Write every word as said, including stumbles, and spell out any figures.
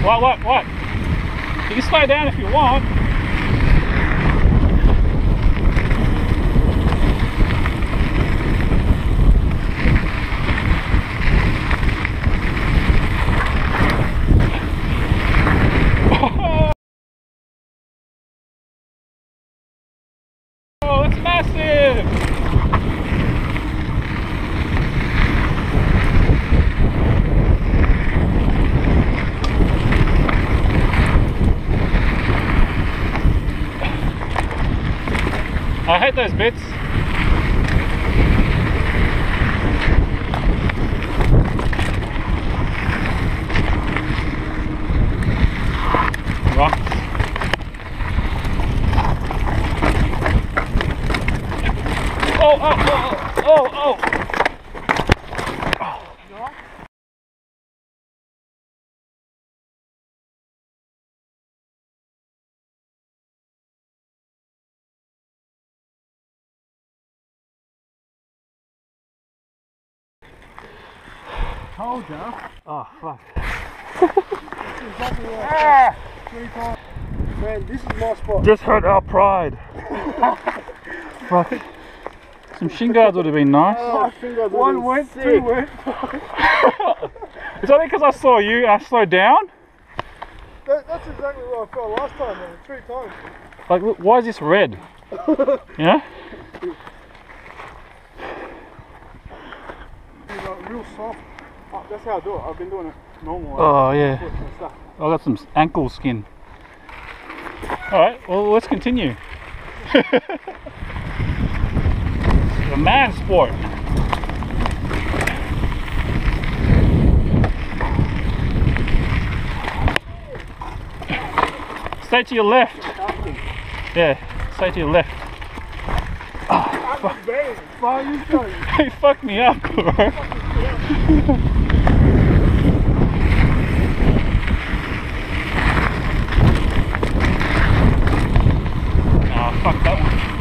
What, what, what? You can slow down if you want. Oh, that's massive! I hate those bits. Rocks. Oh, oh, oh, oh, oh, oh. Told ya. Oh, fuck. Exactly like Ah. three times. Man, this is my spot. Just hurt our pride. Fuck. Some shin guards would have been nice. Oh, one went, two went. Is that because I saw you and I slowed down? That, that's exactly what I felt last time, man. Three times. Like, look, why is this red? Yeah? It's like real soft. Oh, that's how I do it. I've been doing it normal. Oh, yeah. Foot and stuff. I got some ankle skin. Alright, well, let's continue. The man sport. Stay to your left. Yeah, stay to your left. Oh, fuck. He fucked me up, bro. Oh, fuck that one.